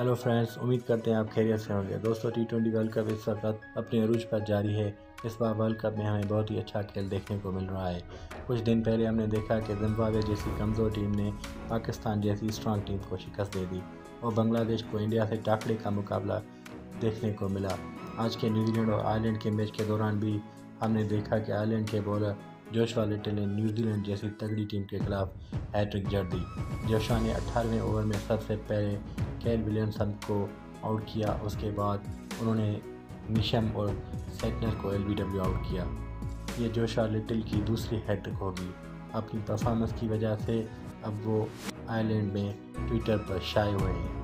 Hello friends, उम्मीद करते हैं आप खैरियत से होंगे। दोस्तों, T20 वर्ल्ड कप इस वक्त अपने अरूज पर जारी है। इस बार वर्ल्ड कप में हमें बहुत ही अच्छा खेल देखने को मिल रहा है। कुछ दिन पहले हमने देखा कि जिम्बाब्वे जैसी कमज़ोर टीम ने पाकिस्तान जैसी स्ट्रांग टीम को शिकस्त दे दी और बांग्लादेश को इंडिया से टाकरे का मुकाबला देखने को मिला। आज के न्यूजीलैंड और आयरलैंड के मैच के दौरान भी हमने देखा कि आयरलैंड के बॉलर जोशुआ लिटल ने न्यूजीलैंड जैसी तगड़ी टीम के खिलाफ हैट्रिक जड़ दी। जोशुआ ने 18वें ओवर में सबसे पहले केन विलियमसन को आउट किया। उसके बाद उन्होंने निशम और सेटनर को LBW आउट किया। ये जोशुआ लिटल की दूसरी हैट्रिक होगी। अपनी परफॉर्मेंस की वजह से अब वो आयरलैंड में ट्विटर पर शाये हुए हैं।